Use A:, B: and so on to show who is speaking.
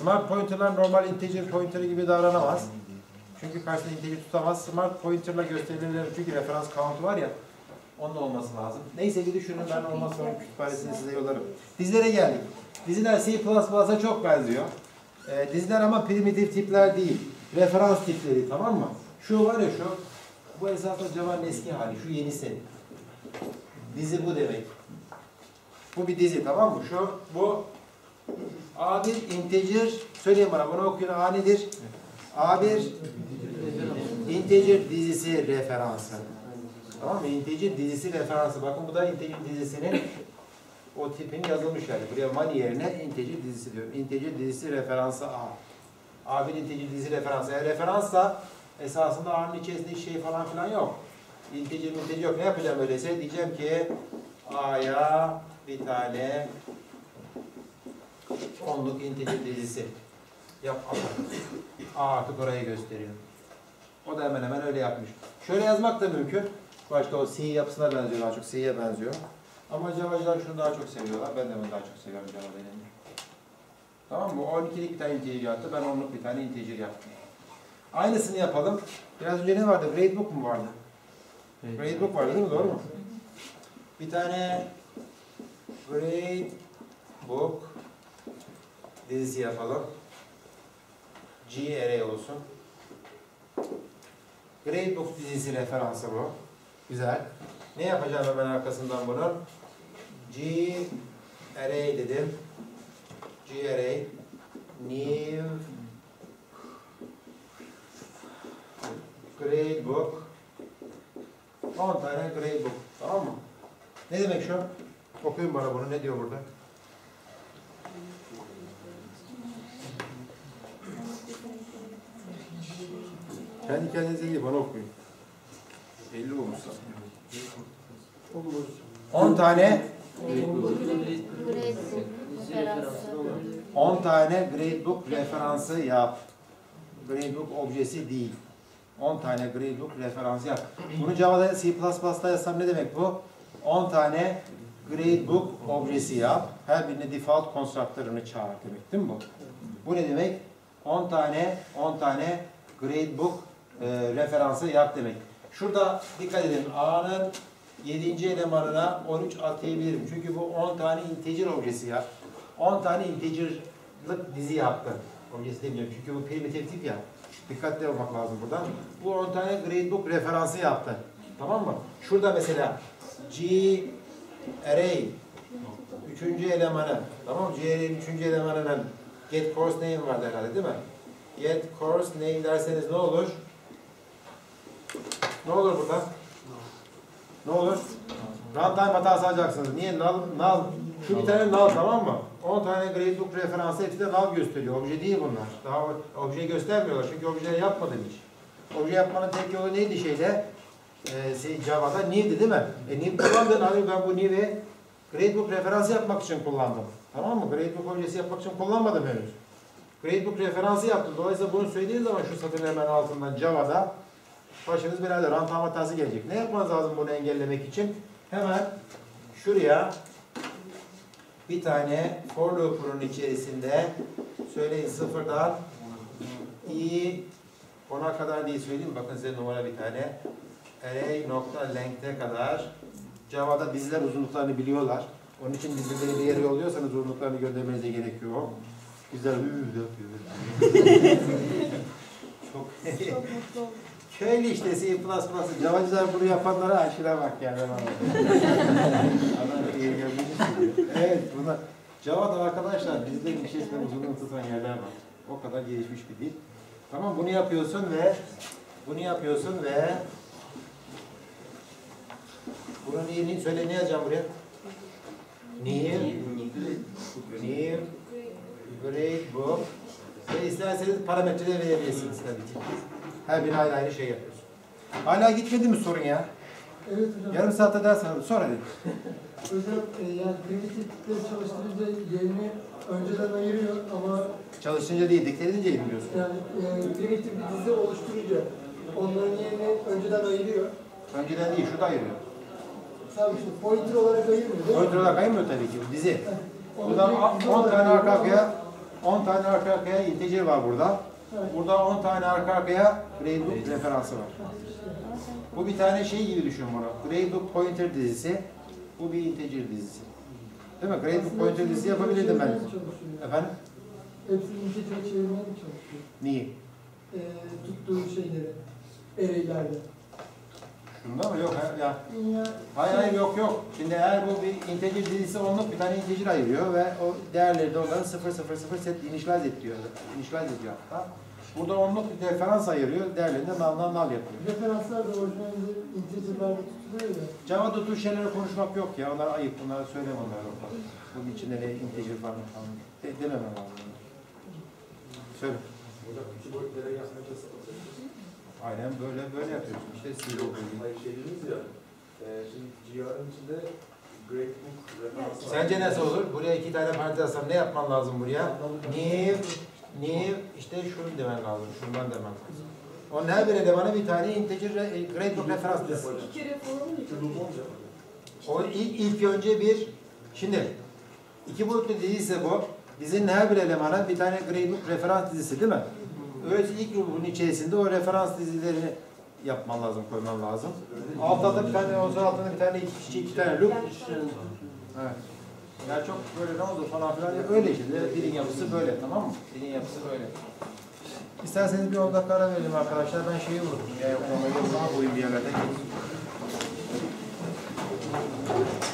A: Smart pointer'lar normal integer pointer gibi davranamaz. Çünkü karşısında integer tutamaz. Smart pointer'la gösterilen çünkü referans count var ya, onun olması lazım. Neyse ki düşünün, ben olmazsa onun kütüphanesini size yollarım. Dizilere geldik. Diziler C++'a çok benziyor. Diziler ama primitif tipler değil. Referans tipleri, tamam mı? Şu var ya şu, bu esasında Java'nın eski hali, şu yenisi. Dizi bu demek. Bu bir dizi, tamam mı? Bu A1 integer, söyleyin bana, bunu okuyun. A nedir? A1 integer dizisi referansı. Tamam mı? Integer dizisi referansı. Bakın bu da integer dizisinin o tipin yazılmış yani. Buraya money yerine integer dizisi diyorum. Integer dizisi referansı A. A1 integer dizisi referansı. Eğer referanssa esasında A'nın içerisinde hiç şey falan filan yok. Integer yok. Ne yapacağım öyleyse? Diyeceğim ki A'ya bir tane onluk integer dizisi yap. A artık orayı gösteriyor. O da hemen hemen öyle yapmış. Şöyle yazmak da mümkün. Başta o C yapısına benziyor, daha çok C'ye benziyor. Ama Java'cılar şunu daha çok seviyorlar. Ben de bunu daha çok seviyorum Java benim. Tamam mı? 12'lik bir tane integer yaptı. Ben 10'luk bir tane integer yaptım. Aynısını yapalım. Biraz önce ne vardı? Gradebook mu vardı? Gradebook vardı değil mi? Doğru mu? Bir tane Gradebook dizisi yapalım. G array olsun. Gradebook dizisi referansı bu. Güzel. Ne yapacağım hemen arkasından bunu? G array dedim. G array new gradebook 10 tane gradebook. Tamam mı? Ne demek şu? Okuyun bana bunu. Ne diyor burada? Kendi kendinize değil, bana okuyun. 50 olmuşsa. 10 tane 10 tane gradebook referansı yap. Gradebook objesi değil. 10 tane gradebook referansı yap. Bunu Java'da, C++'da yazsam ne demek bu? 10 tane gradebook objesi yap. Her birine default constructor'ını çağır demek değil mi bu? Bu ne demek? 10 tane gradebook referansı yap demek. Şurada dikkat edin. A'nın 7. elemanına 13 atayabilirim. Çünkü bu 10 tane integer objesi ya. 10 tane integer'lık dizi yaptı. Objesi demiyorum. Çünkü bu primitif tip ya. Dikkatli olmak lazım buradan. Bu 10 tane gradebook referansı yaptı. Tamam mı? Şurada mesela G array 3. elemanı. Tamam mı? G array'in 3. elemanının get course name vardı herhalde değil mi? Get course name derseniz ne olur? Ne olur burada? Ne olur? Runtime hatası alacaksınız. Niye? Null. Şu bir tane null, tamam mı? 10 tane gradebook referansı hepsi de null gösteriyor. Obje değil bunlar. Daha objeyi göstermiyorlar. Çünkü objeleri yapmadım hiç. Obje yapmanın tek yolu neydi şeyde? Java'da new'di değil mi? New kullandın. Hani ben bu new'i gradebook referansı yapmak için kullandım. Tamam mı? Gradebook objesi yapmak için kullanmadım henüz. Gradebook referansı yaptım. Dolayısıyla bunu söylediğiniz zaman şu satırın hemen altından Java'da başınız belada, runtime hatası gelecek. Ne yapmanız lazım bunu engellemek için? Hemen şuraya bir tane for loop'un içerisinde söyleyin sıfırdan i 10'a kadar diye söyleyeyim. Bakın size numara bir tane. Array.length'e kadar. Java'da diziler uzunluklarını biliyorlar. Onun için dizileri bir yere yolluyorsanız uzunluklarını göndermenize gerekiyor. Güzel çok mutlu oldum. Köylü işte C++. Javacılar bunu yapanlara aşırı bak yani. Evet, buna Java'da arkadaşlar dizilerin içerisinde uzunluğunu tutan yerler var. O kadar gelişmiş bir dil. Tamam, bunu yapıyorsun ve bunun iyiliğini söyle, ne yazacağım buraya? New gradebook ve isterseniz parametreleri verebilirsiniz tabii ki. Her biri ayrı ayrı şey yapıyorsun. Hala gitmedi mi sorun ya?
B: Evet hocam.
A: Yarım saatte ders aldım. Sonra dedim.
B: Hocam yani primitifleri çalıştırınca yerini önceden ayırıyor ama
A: çalışınca değil, dikte edince bilmiyorsun.
B: Yani primitif bir dizi oluşturunca onların yerini önceden ayırıyor.
A: Önceden değil, şurada ayırıyor.
B: Tabii işte pointer olarak ayırmıyor değil mi?
A: Pointer olarak ayırmıyor tabii ki. Dizi. Buradan 10 tane arka arkaya 10 tane arka arkaya integer var burada. Burada 10 tane arka arkaya gradebook referansı var. Bu bir tane şey gibi düşün bunu. Gradebook pointer dizisi. Bu bir integer dizisi. Değil mi? Gradebook pointer dizisi yapabilirdim ben. Efendim?
B: Hepsini integer'e çevirmeye mi çalışıyor?
A: Neyi?
B: Tuttuğu şeyleri, array'lerde.
A: Şunda mı? Yok ya.
B: Ya,
A: Hayır yok. Şimdi eğer bu bir integer dizisi onluk bir tane integer ayırıyor ve o değerleri de onların 0 set initialize ediyor. Initialize ediyor hatta. Burada onluk bir referans ayırıyor. Değerlerini de nal yapıyor.
B: referanslar da orijinalde integer'lerde tutuluyor ya.
A: Java'da tür şeylere konuşmak yok ya. Onlar ayıp. Bunlara söyleme onları. Bunun içinde ne integer falan falan. Dememem lazım. Söyle. Aynen böyle yapıyorsun. İşte zero
C: Hayır şey dediniz ya, şimdi GR'ın içinde gradebook referansı var.
A: Sence nasıl olur? Buraya 2 tane parantez alsam ne yapman lazım buraya? New işte şunu demen lazım. Şundan demen lazım. Onun her bir elemana bir tane integer gradebook referans dizisi.
D: İki kere formu mu?
A: O ilk önce bir şimdi 2 boyutlu dizi ise bu. Dizinin her bir elemana bir tane gradebook referans dizisi değil mi? Öyleyse ilk grubun içerisinde o referans dizilerini yapman lazım, koyman lazım. Altta bir tane, ondan altında bir tane, iki tane loop. Evet. Ya çok böyle ne oldu falan filan öyle işte. Dilin yapısı böyle, tamam mı? Dilin yapısı böyle. İsterseniz bir 10 dakika ara verelim arkadaşlar. Ben şeyi unuttum. Ya yoklamayı koyayım bir yerlerde.